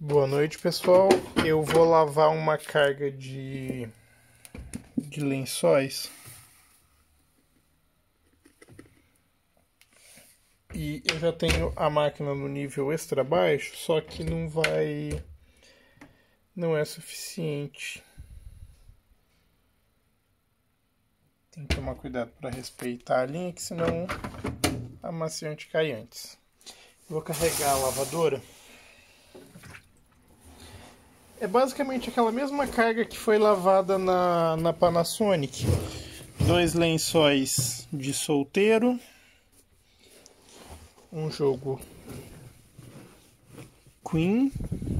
Boa noite, pessoal. Eu vou lavar uma carga de lençóis. E eu já tenho a máquina no nível extra baixo, só que não é suficiente. Tem que tomar cuidado para respeitar a linha, que senão a amaciante cai antes. Vou carregar a lavadora. É basicamente aquela mesma carga que foi lavada na Panasonic. 2 lençóis de solteiro. Um jogo Queen.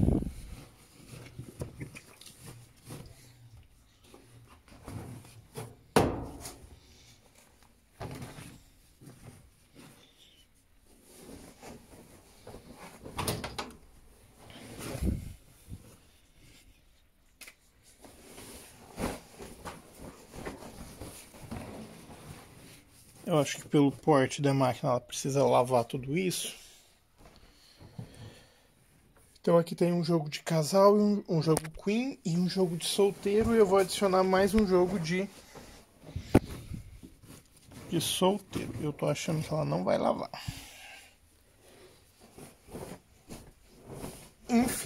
Eu acho que pelo porte da máquina ela precisa lavar tudo isso. Então aqui tem um jogo de casal, um jogo Queen e um jogo de solteiro. E eu vou adicionar mais um jogo de solteiro. Eu tô achando que ela não vai lavar. Enfim.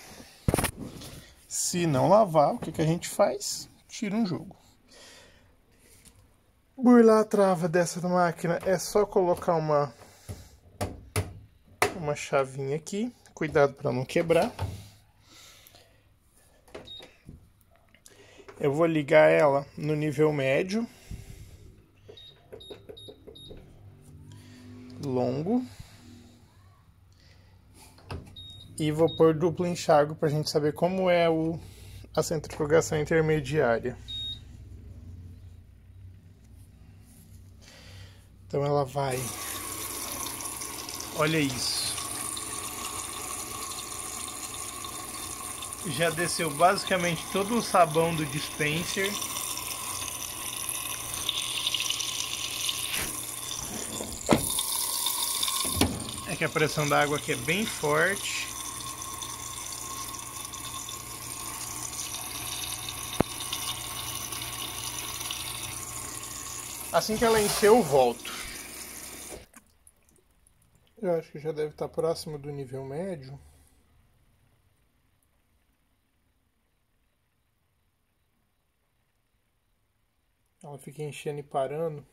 Se não lavar, o que a gente faz? Tira um jogo. Burlar a trava dessa máquina é só colocar uma chavinha aqui. Cuidado para não quebrar. Eu vou ligar ela no nível médio. Longo. E vou pôr duplo enxágue para a gente saber como é a centrifugação intermediária. Então ela vai... Olha isso. Já desceu basicamente todo o sabão do dispenser. É que a pressão da água aqui é bem forte. Assim que ela encher, eu volto. Eu acho que já deve estar próximo do nível médio. Ela fica enchendo e parando.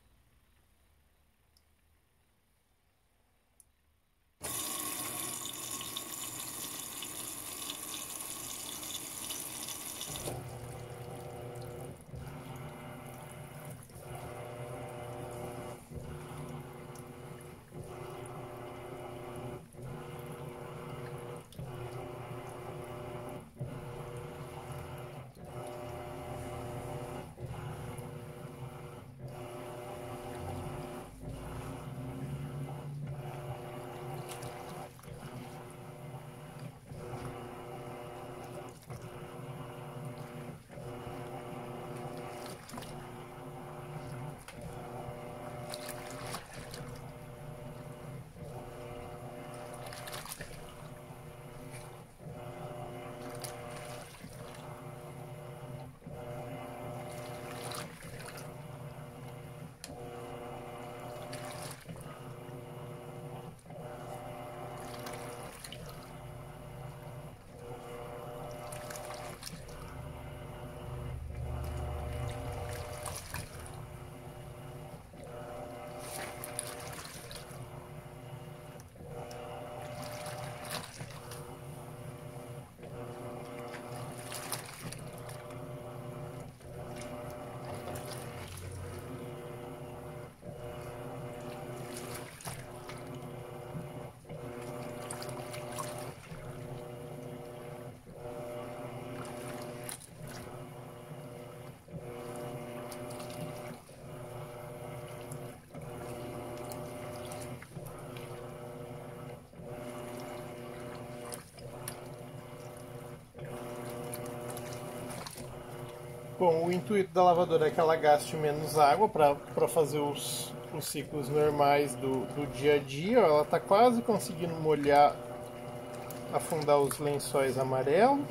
Bom, o intuito da lavadora é que ela gaste menos água para fazer os ciclos normais do dia a dia. Ela está quase conseguindo molhar afundar os lençóis amarelos.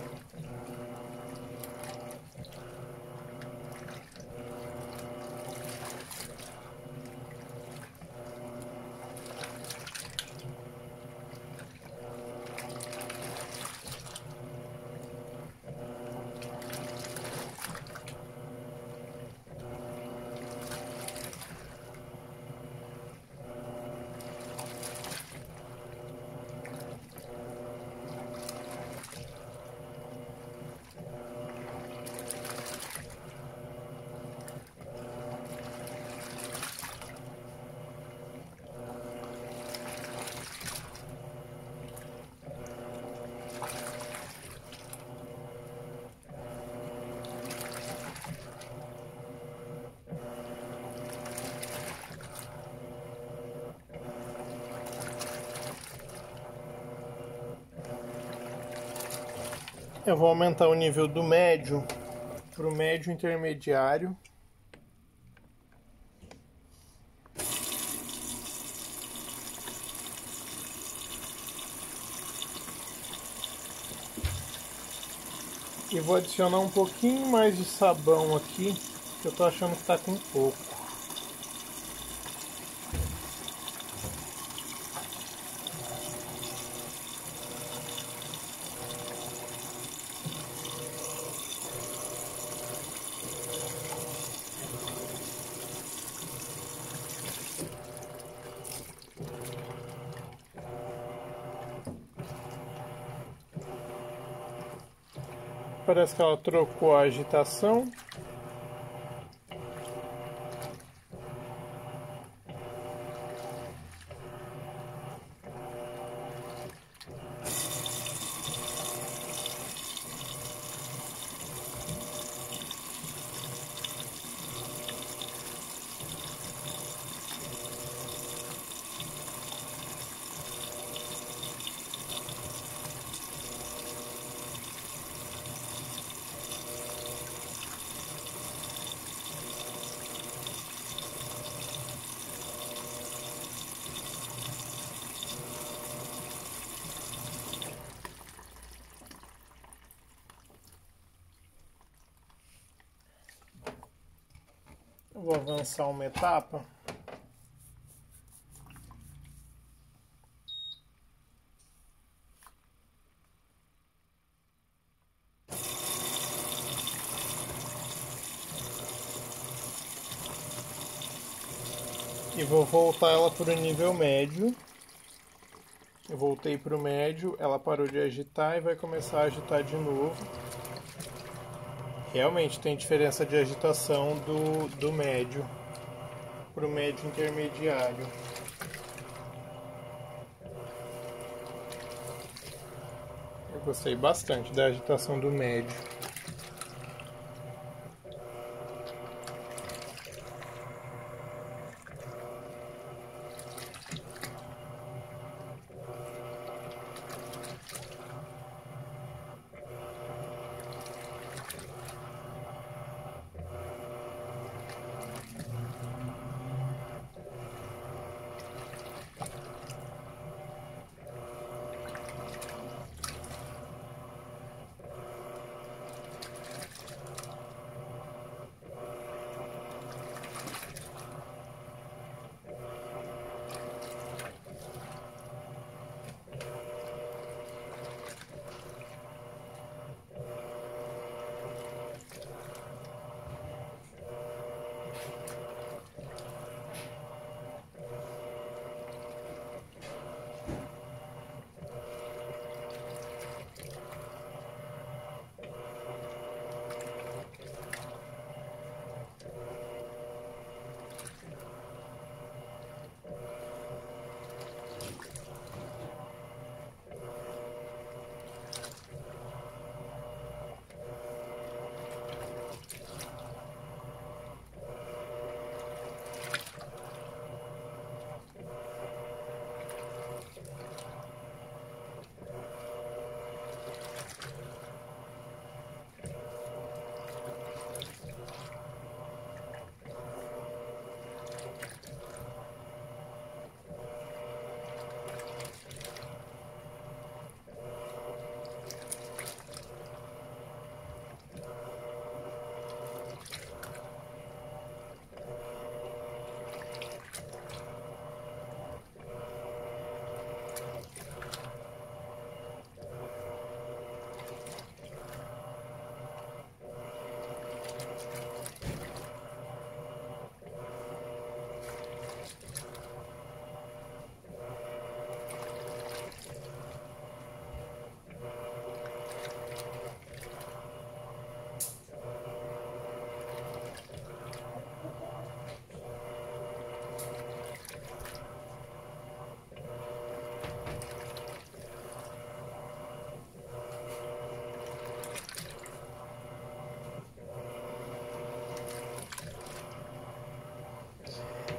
Eu vou aumentar o nível do médio para o médio intermediário. E vou adicionar um pouquinho mais de sabão aqui, que eu tô achando que tá com pouco. Parece que ela trocou a agitação. Vou avançar uma etapa. E vou voltar ela para o nível médio. Eu voltei para o médio, ela parou de agitar e vai começar a agitar de novo. Realmente tem diferença de agitação do médio para o médio intermediário. Eu gostei bastante da agitação do médio.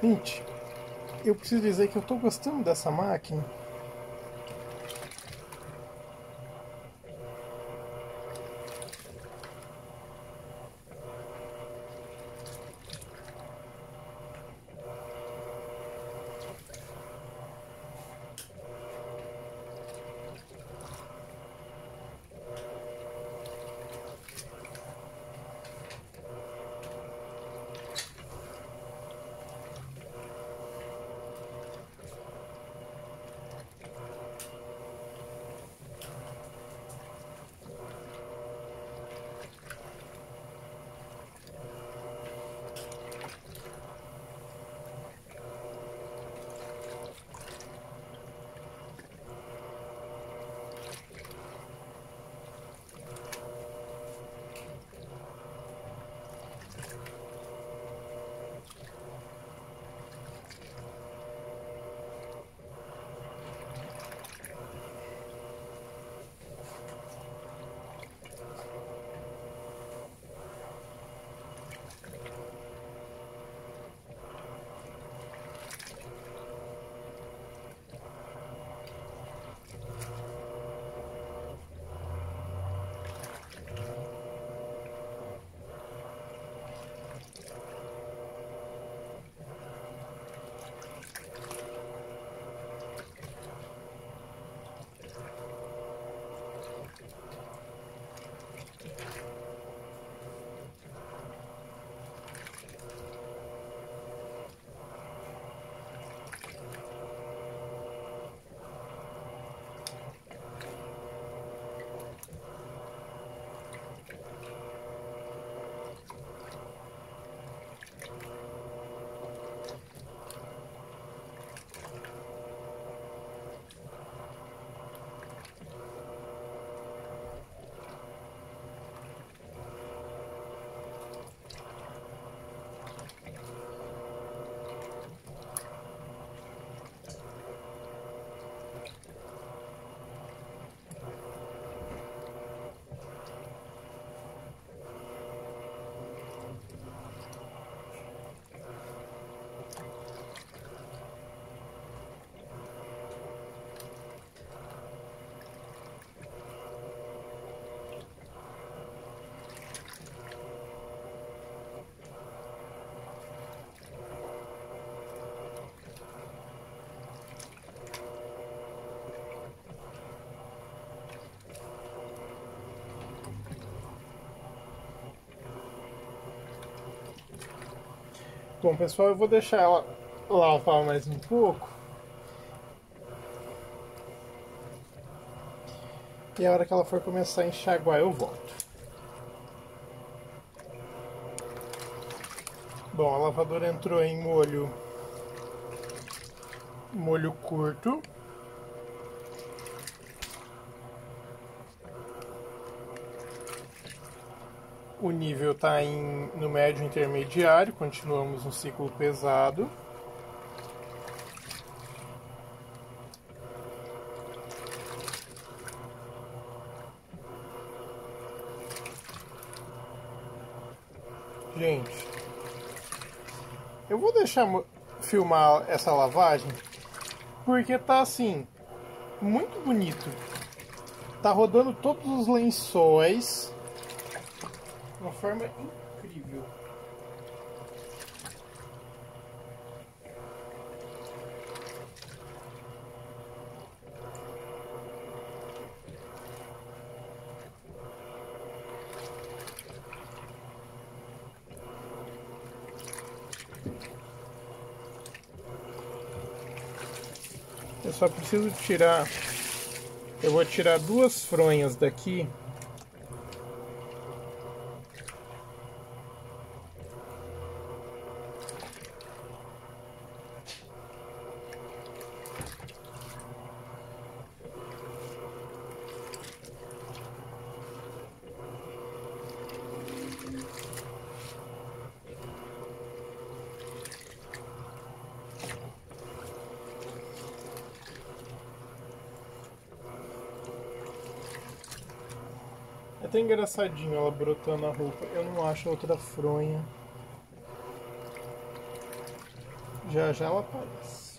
Gente, eu preciso dizer que eu tô gostando dessa máquina. Bom, pessoal, eu vou deixar ela lavar mais um pouco. E a hora que ela for começar a enxaguar, eu volto. Bom, a lavadora entrou em molho curto. O nível está no médio intermediário, continuamos no ciclo pesado. Gente, eu vou deixar filmar essa lavagem porque tá assim, muito bonito. Tá rodando todos os lençóis de uma forma incrível. Eu só preciso tirar. Eu vou tirar duas fronhas daqui. É até engraçadinho ela brotando a roupa. Eu não acho outra fronha. Já já ela aparece.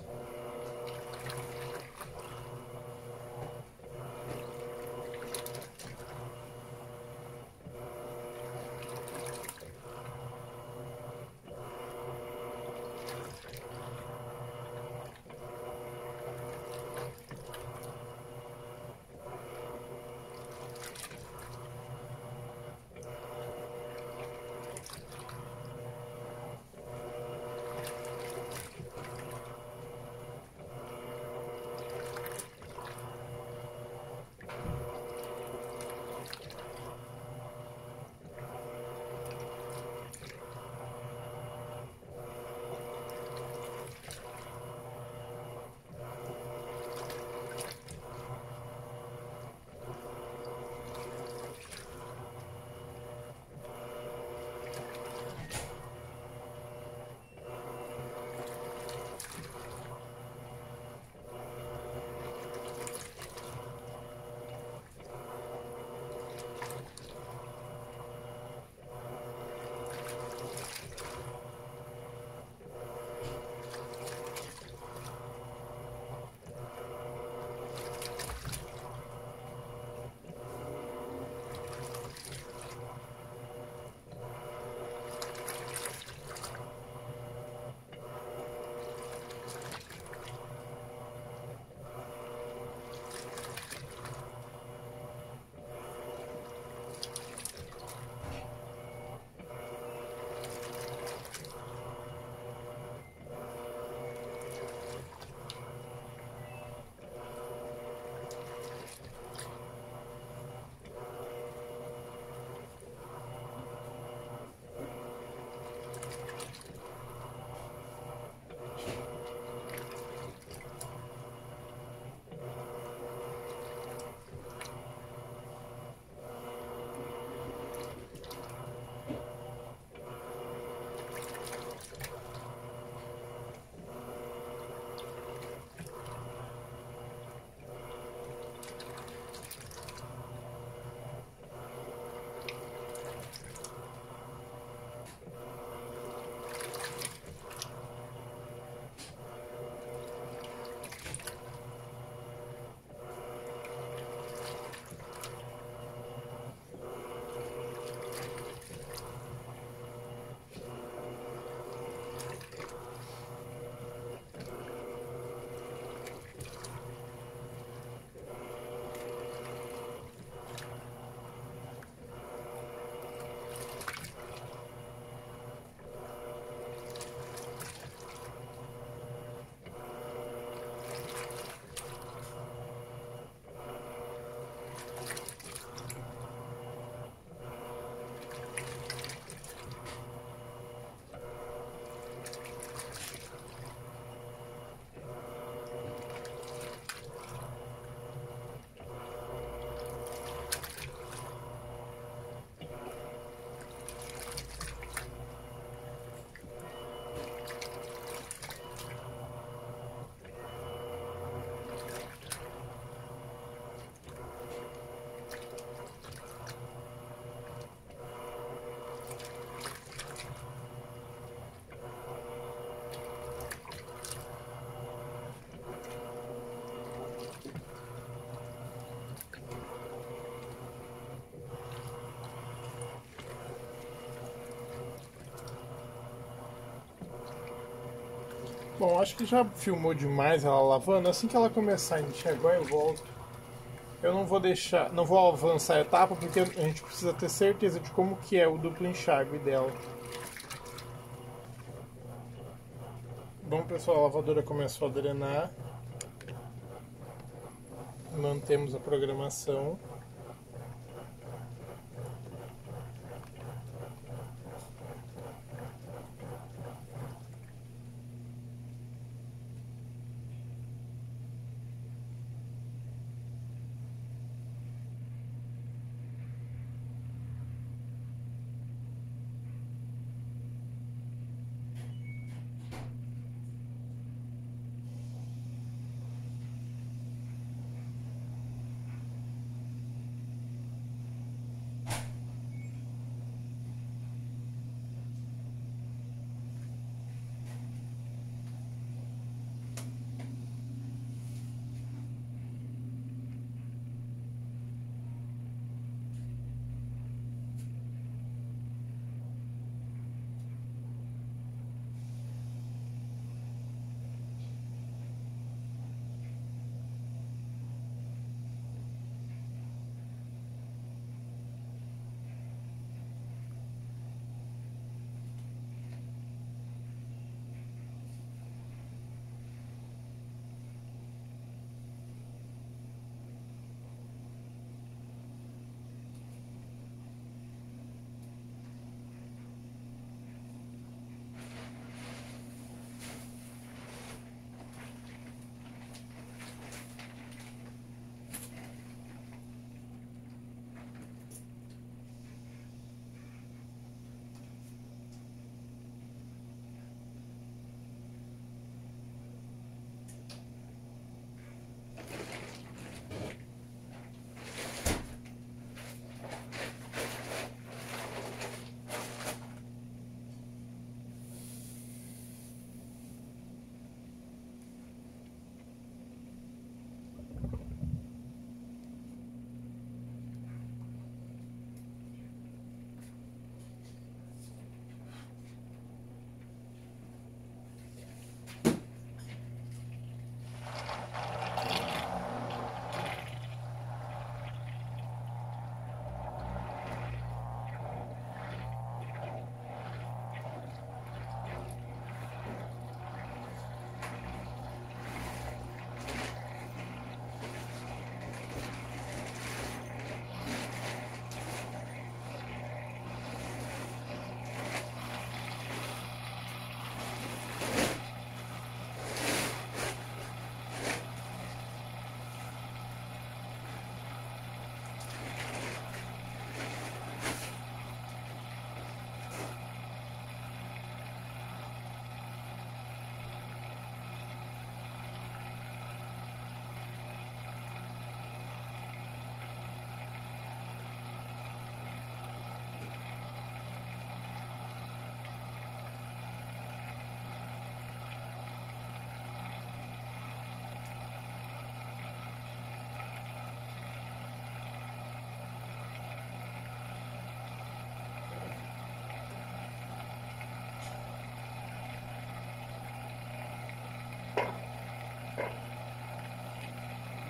Bom, acho que já filmou demais ela lavando. Assim que ela começar a enxergar, eu volto. Eu não vou deixar, não vou avançar a etapa porque a gente precisa ter certeza de como que é o duplo enxágue dela. Bom, pessoal, a lavadora começou a drenar. Mantemos a programação.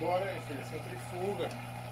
agora, minha filha, centrifuga.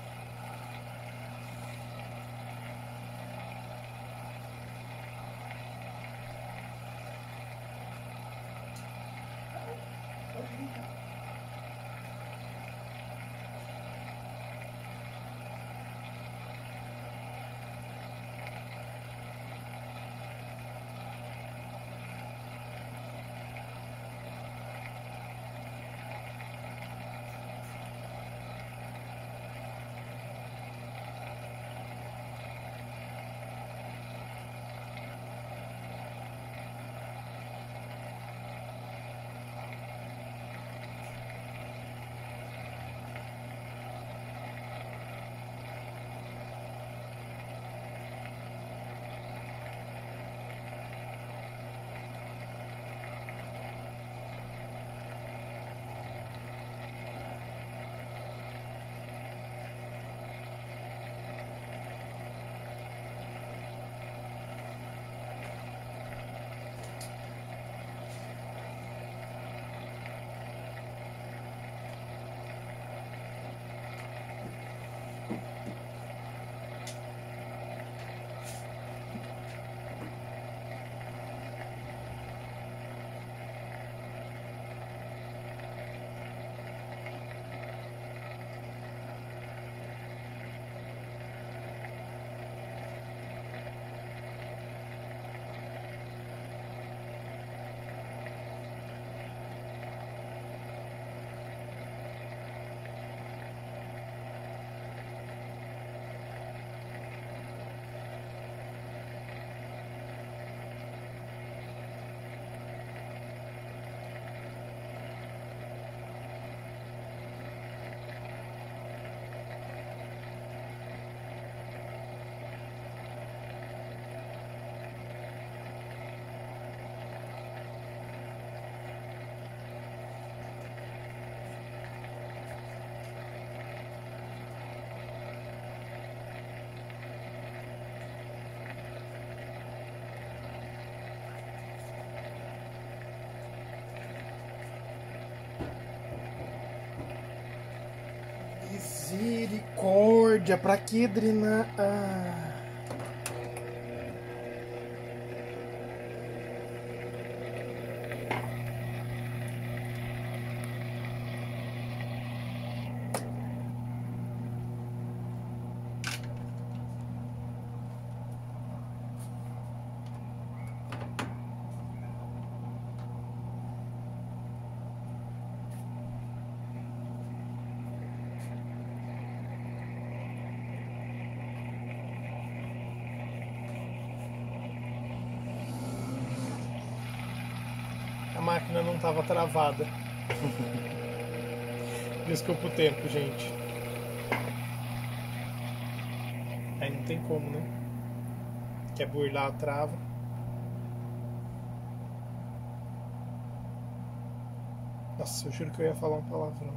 Misericórdia, pra que drenar? A máquina não estava travada. Desculpa o tempo, gente. Aí não tem como, né? Quer burlar a trava. Nossa, eu juro que eu ia falar um palavrão.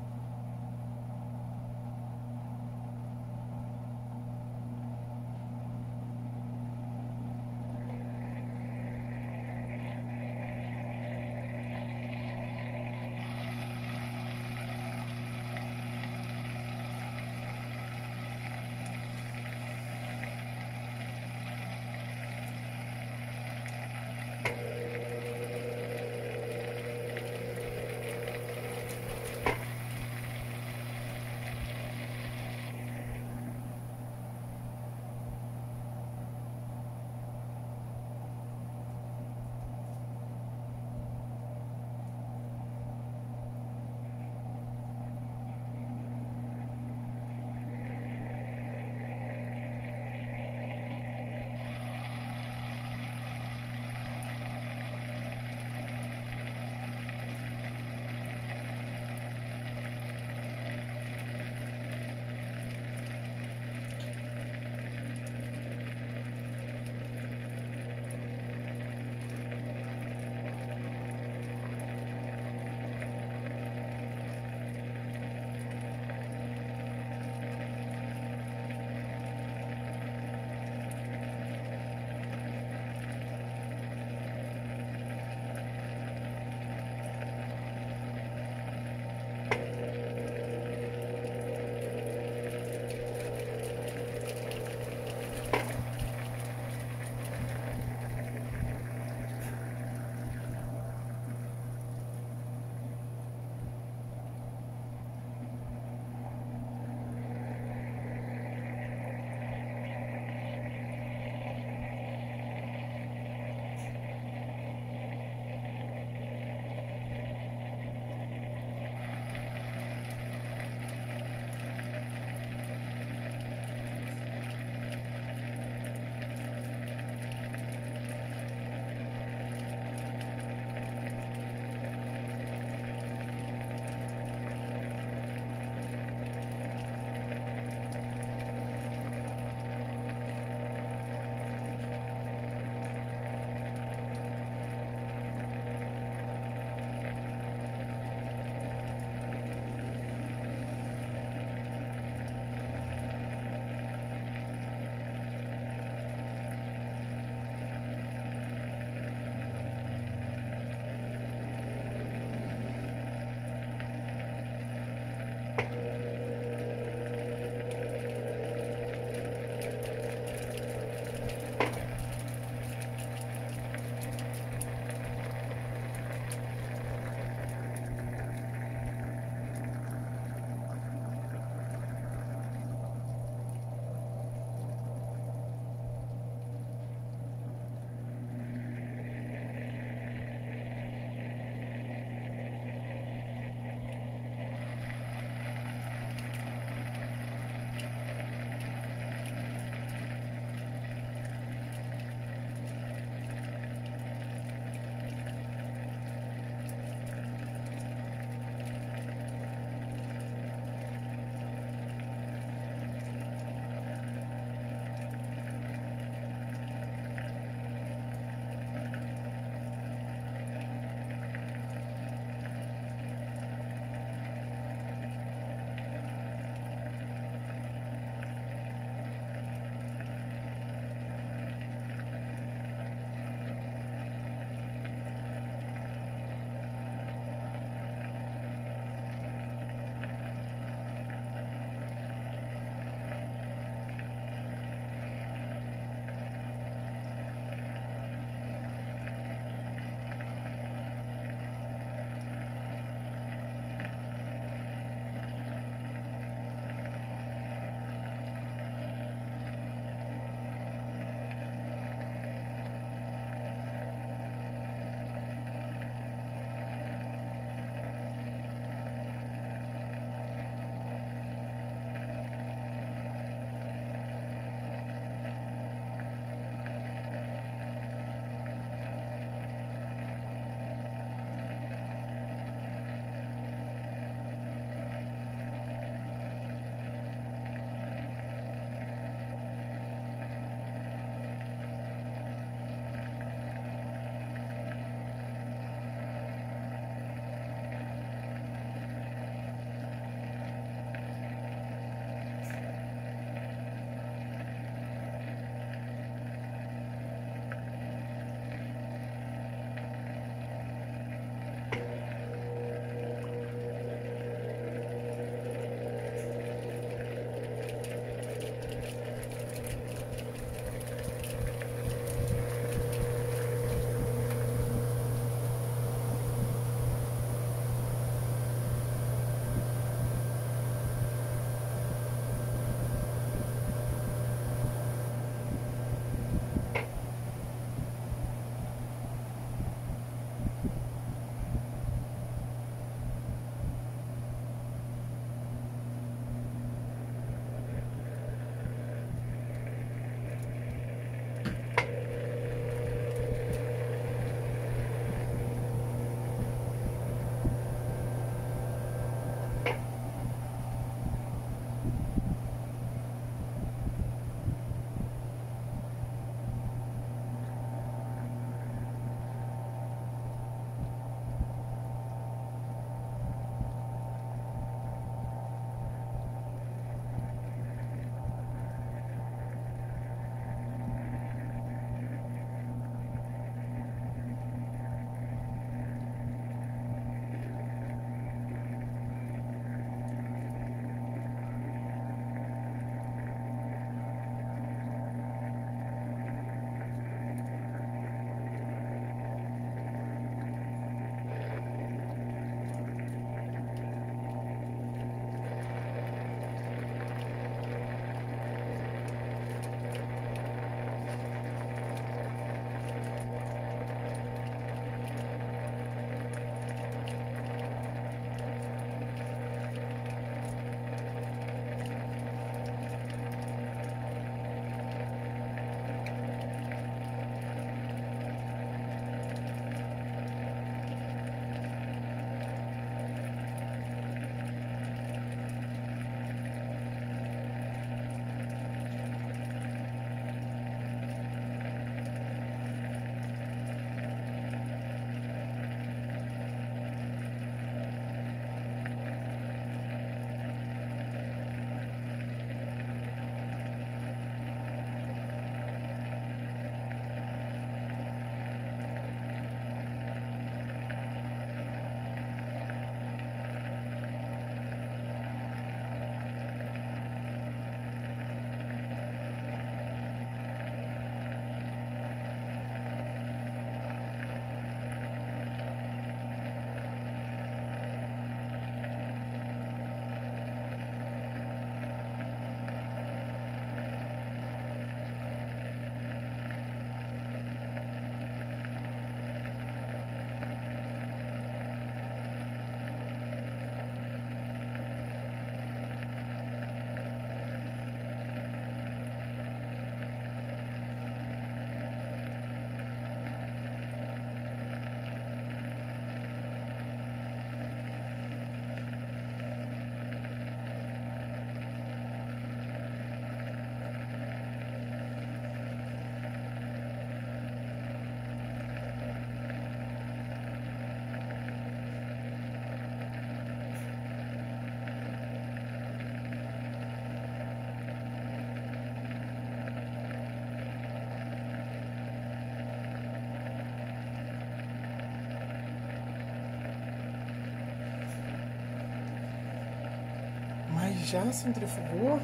Já centrifugou?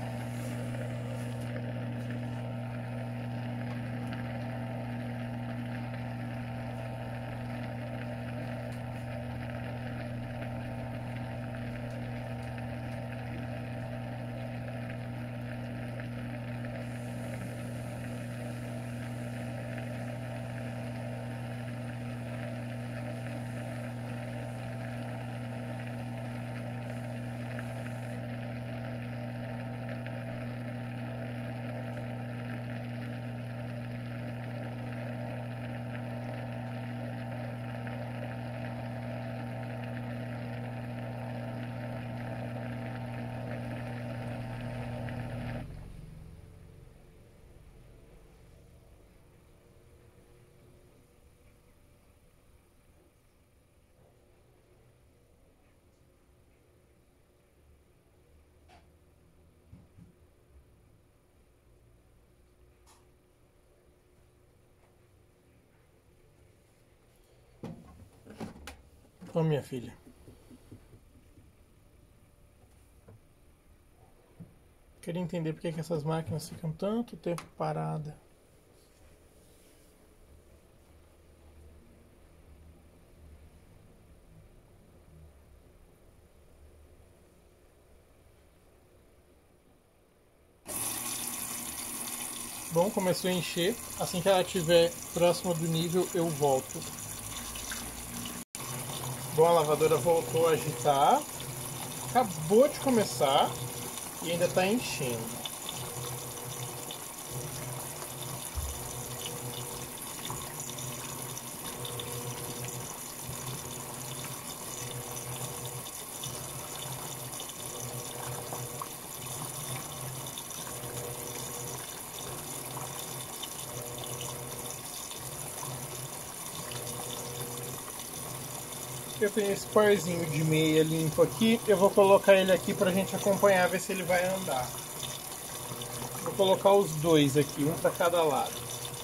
Ô, minha filha. Queria entender por que essas máquinas ficam tanto tempo paradas. Bom, começou a encher. Assim que ela estiver próxima do nível, eu volto. Bom, a lavadora voltou a agitar. Acabou de começar e ainda está enchendo. Eu tenho esse parzinho de meia limpo aqui. Eu vou colocar ele aqui pra gente acompanhar, ver se ele vai andar. Vou colocar os dois aqui, um para cada lado.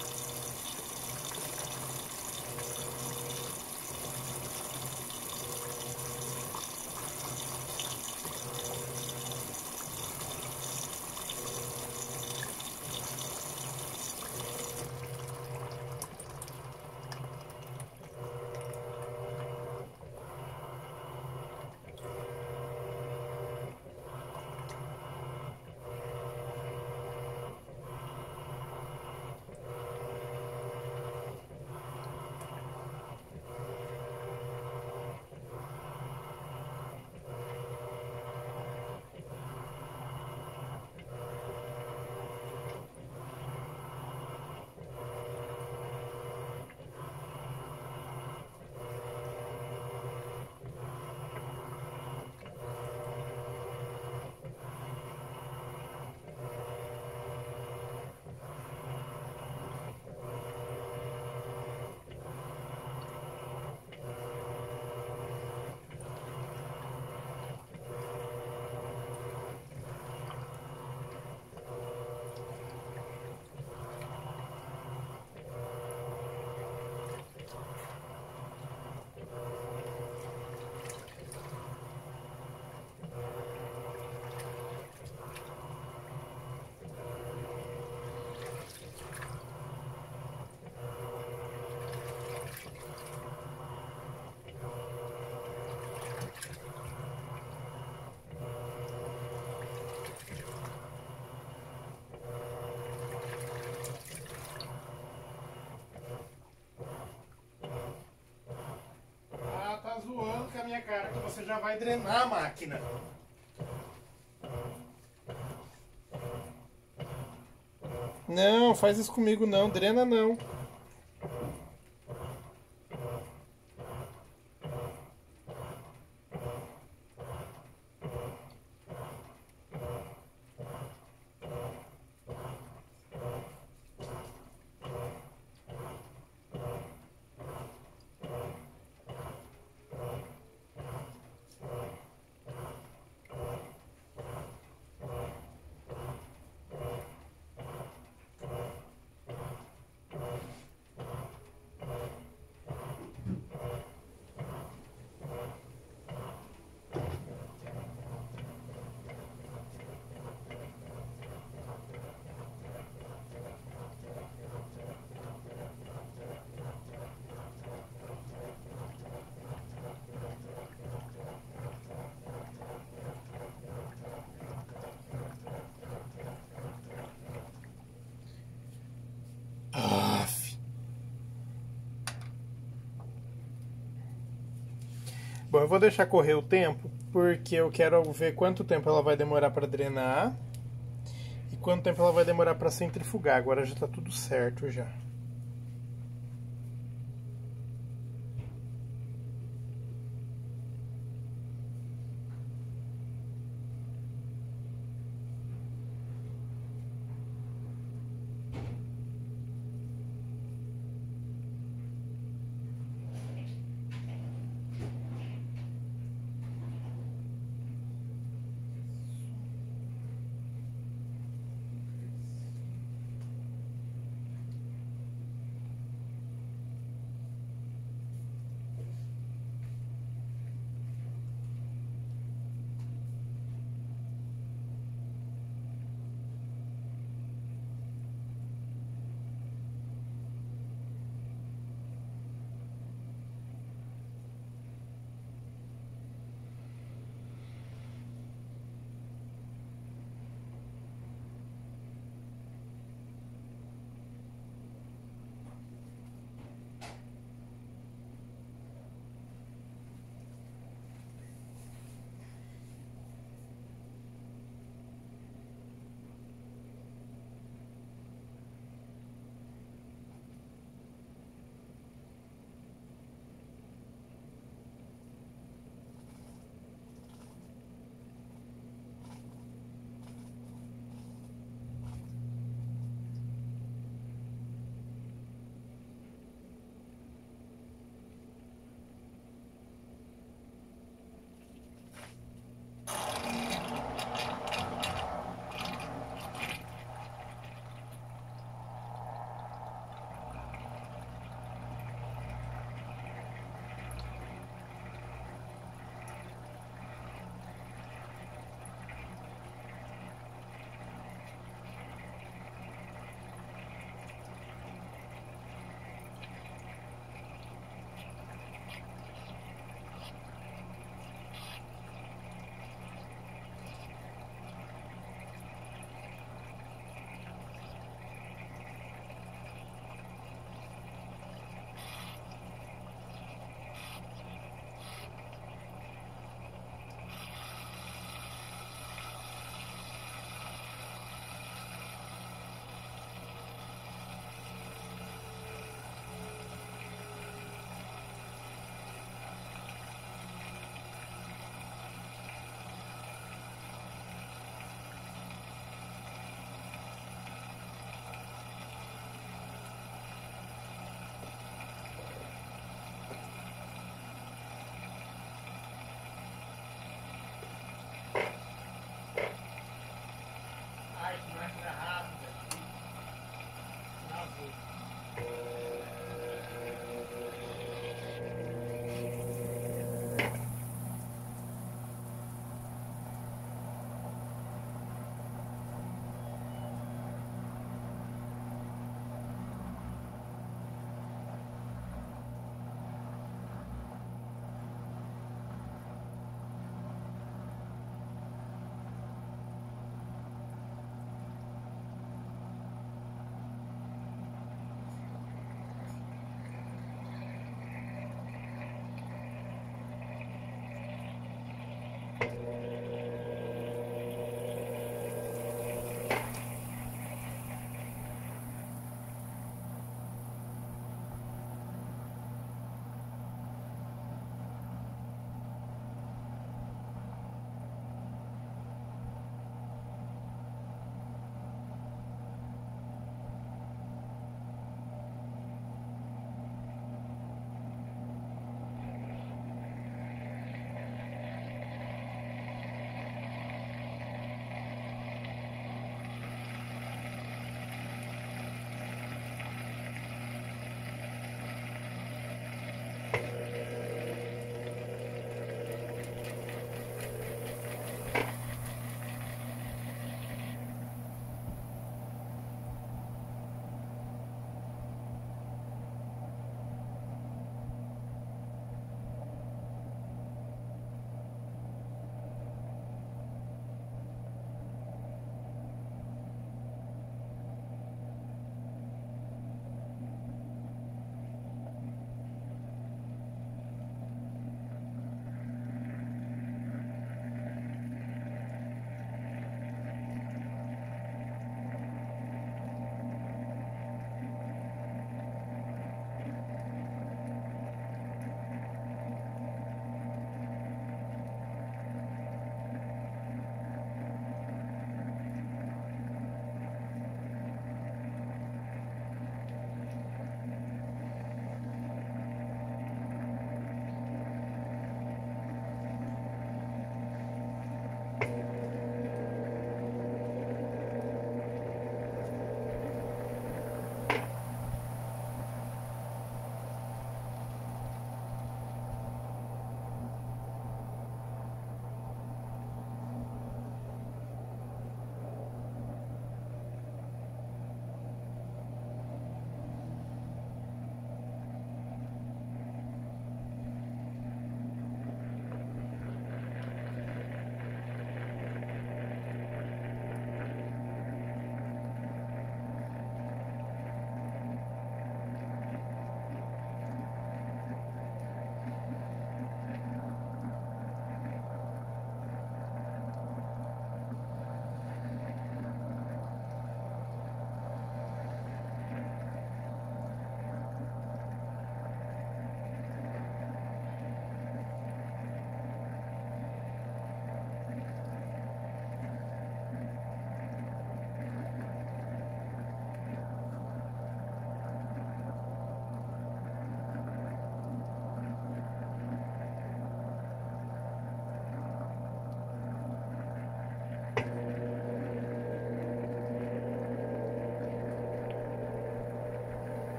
Tá zoando com a minha cara que você já vai drenar a máquina. Não, faz isso comigo não, drena não. Bom, eu vou deixar correr o tempo, porque eu quero ver quanto tempo ela vai demorar para drenar e quanto tempo ela vai demorar para centrifugar. Agora já tá tudo certo já.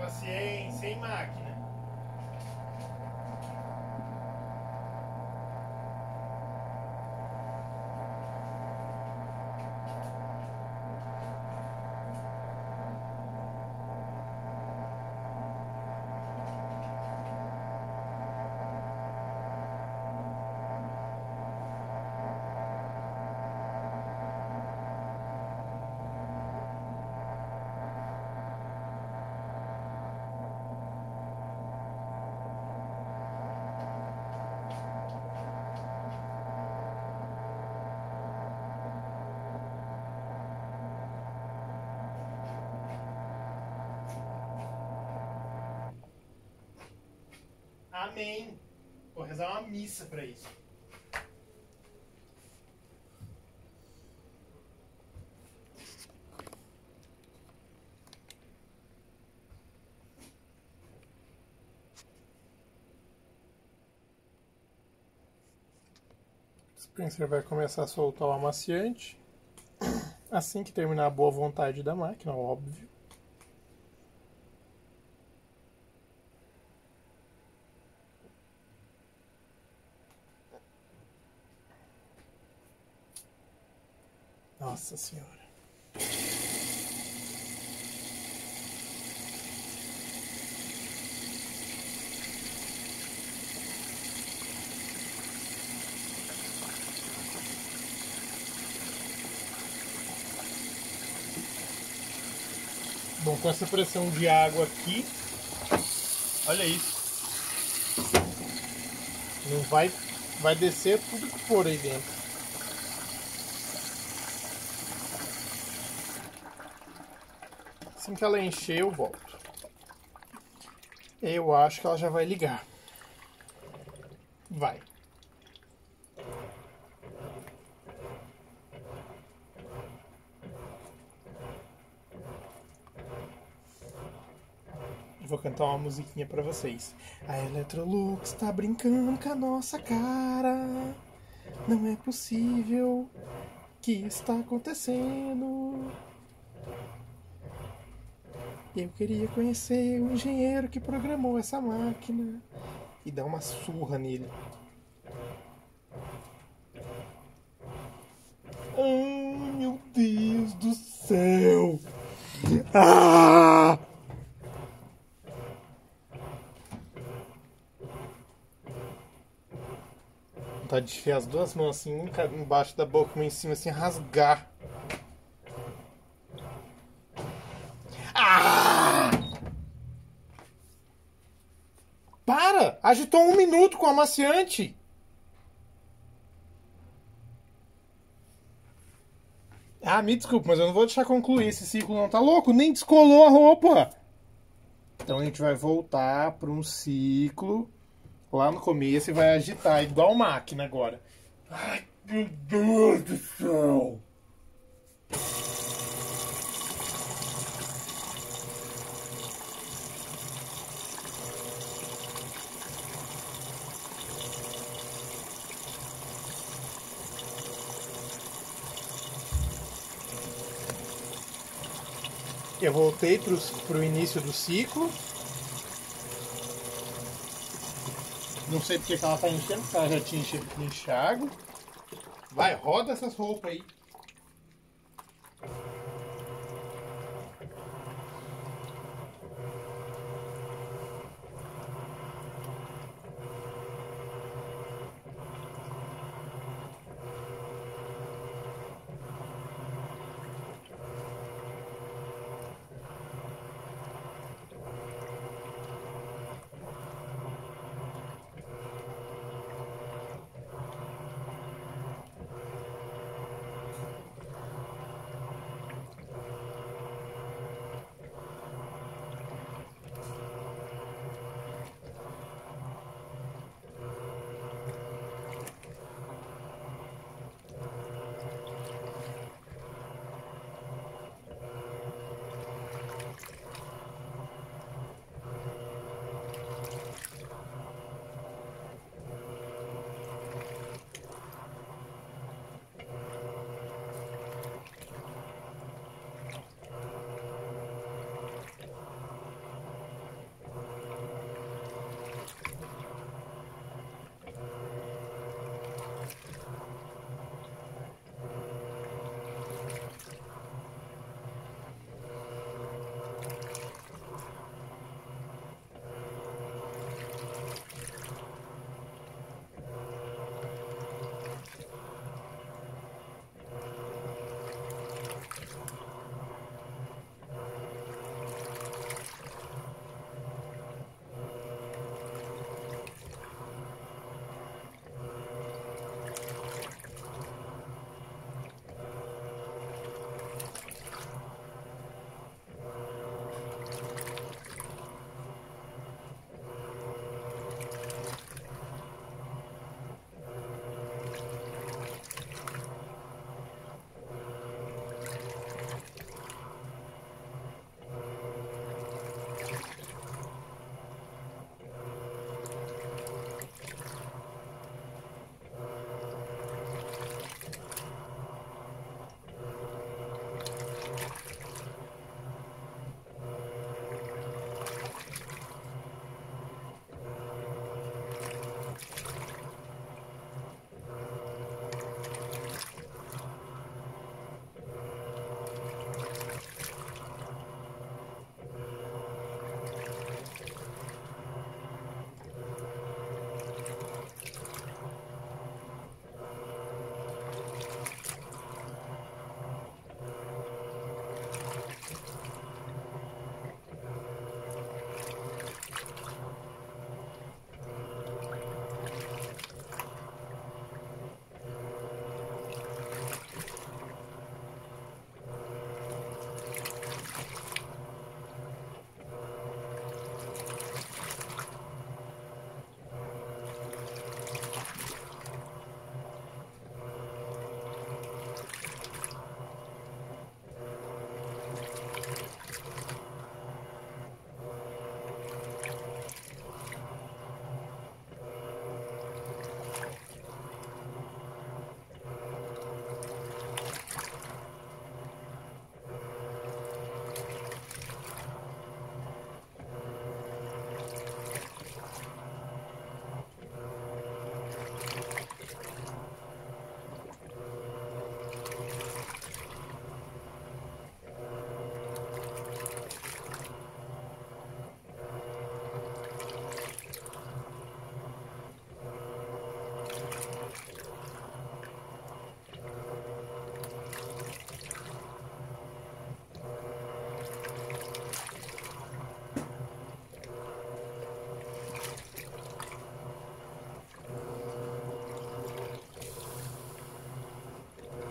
Paciência, hein, máquina? Amém. Vou rezar uma missa pra isso. O Spencer vai começar a soltar o amaciante. Assim que terminar a boa vontade da máquina, óbvio. Nossa Senhora. Bom, com essa pressão de água aqui, olha isso. Não vai descer tudo que for aí dentro. Assim que ela encher, eu volto. Eu acho que ela já vai ligar. Vai. Vou cantar uma musiquinha pra vocês. A Electrolux tá brincando com a nossa cara. Não é possível que está acontecendo. Eu queria conhecer o engenheiro que programou essa máquina e dar uma surra nele. Ai, meu Deus do céu! Ah! Vontade de enfiar as duas mãos assim, um embaixo da boca, uma em cima, assim, rasgar. Ah! Para! Agitou 1 minuto com o amaciante! Ah, me desculpa, mas eu não vou deixar concluir esse ciclo não, tá louco? Nem descolou a roupa! Então a gente vai voltar para um ciclo lá no começo e vai agitar, igual máquina agora. Ai, meu Deus do céu! Eu voltei para o início do ciclo. Não sei porque que ela tá enchendo, porque ela já tinha enchido com enxágue. Vai, roda essas roupas aí.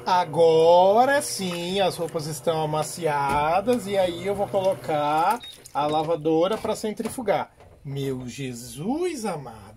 Agora sim, as roupas estão amaciadas e aí eu vou colocar a lavadora para centrifugar. Meu Jesus amado!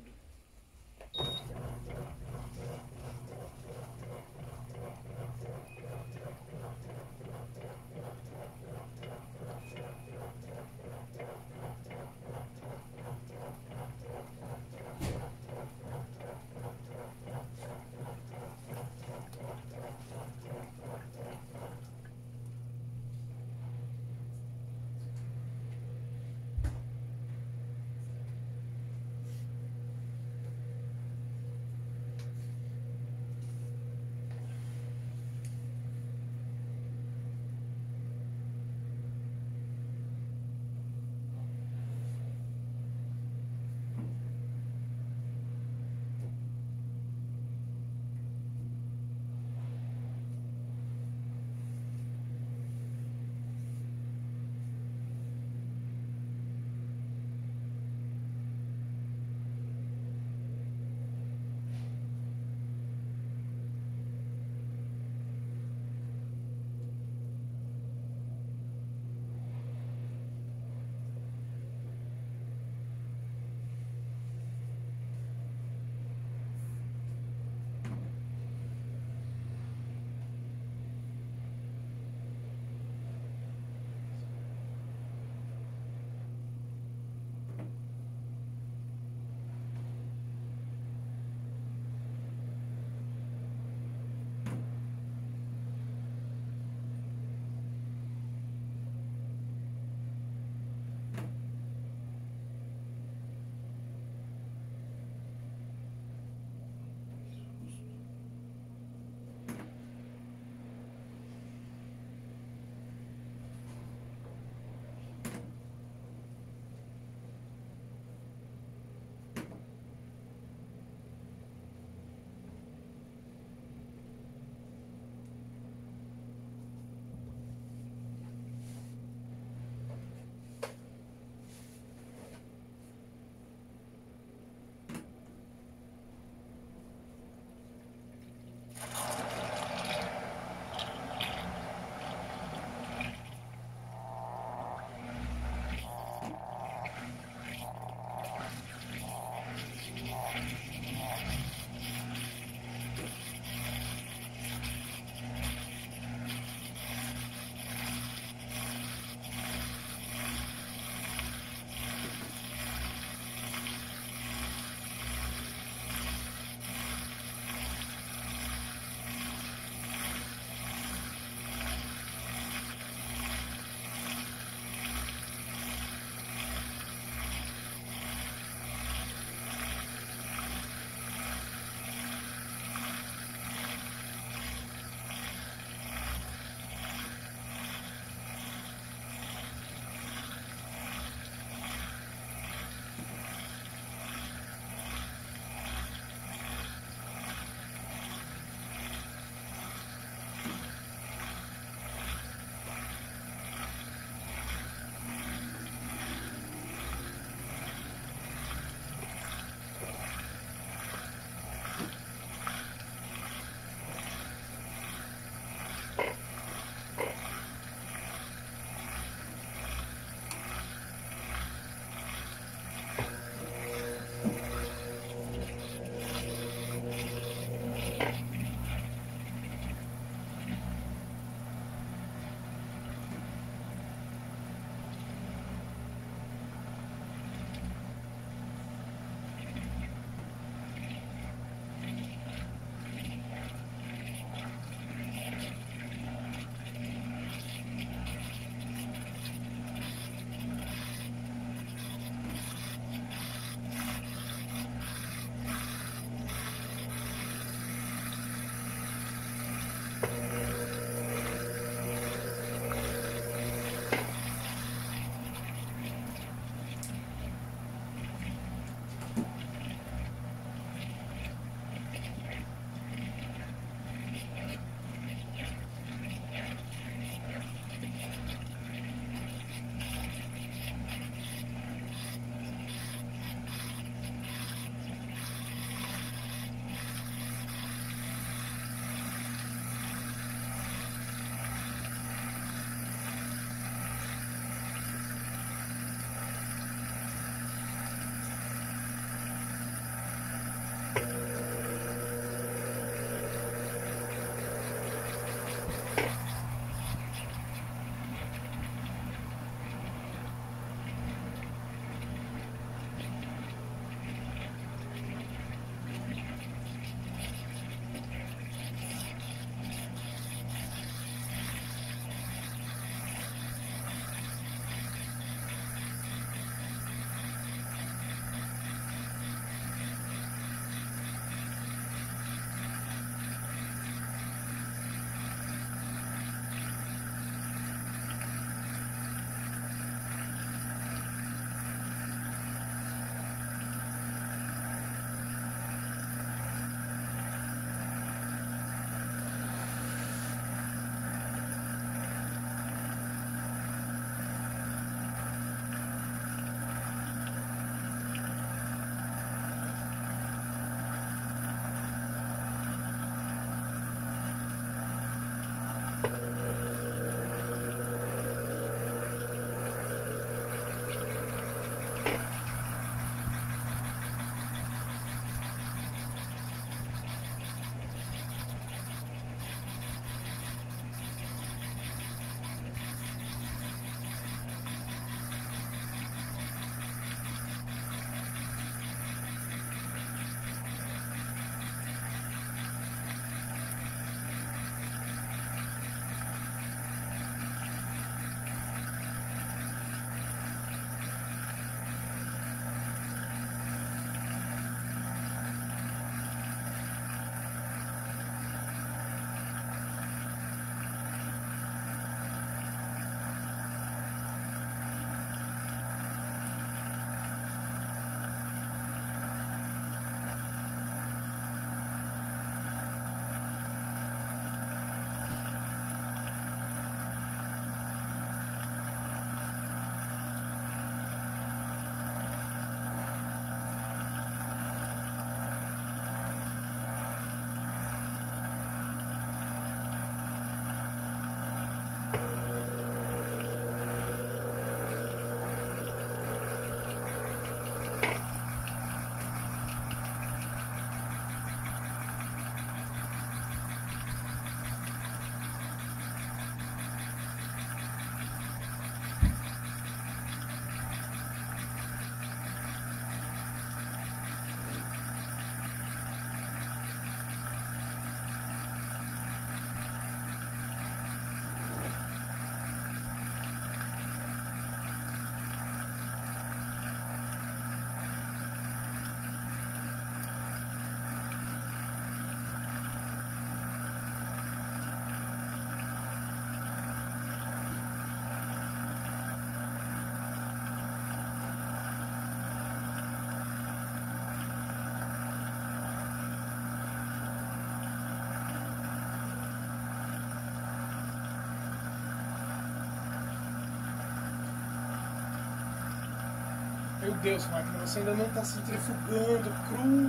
Meu Deus, máquina, você ainda não está centrifugando, cruz.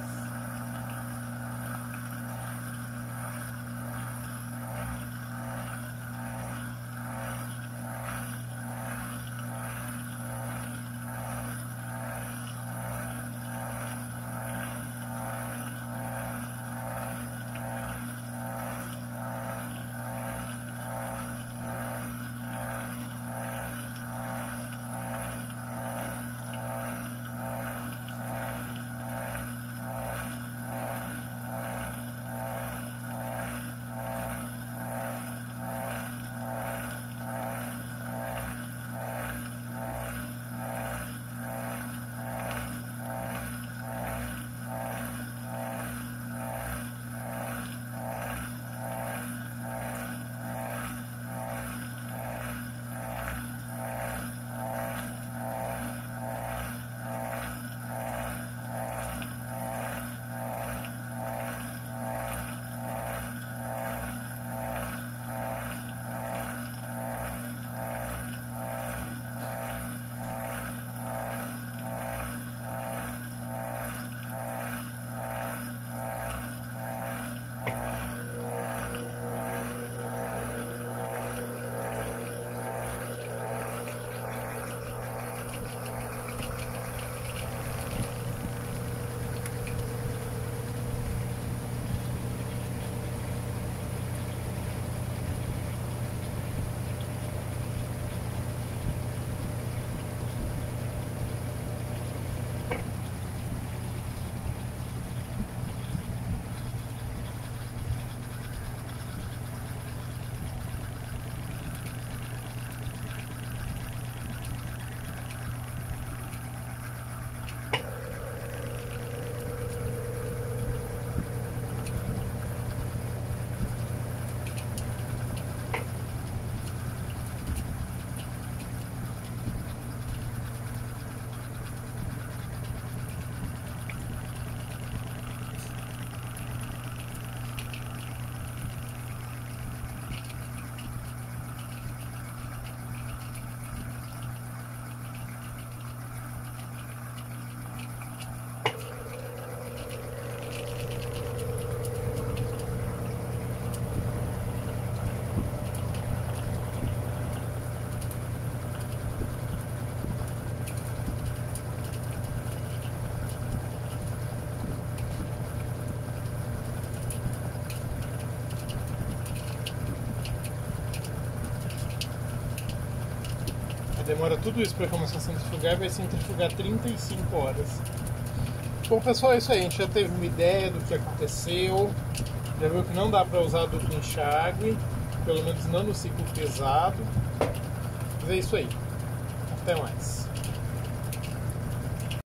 Demora tudo isso para começar a centrifugar e vai centrifugar 35 horas. Bom, pessoal, é isso aí. A gente já teve uma ideia do que aconteceu. Já viu que não dá para usar duplo enxágue, pelo menos não no ciclo pesado. Mas é isso aí. Até mais.